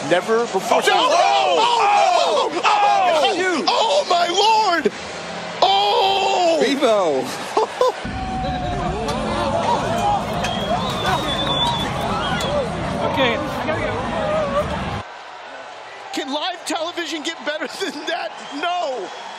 never before. Oh my Lord! Oh! Bevo! Okay, I gotta go. Can live television get better than that? No!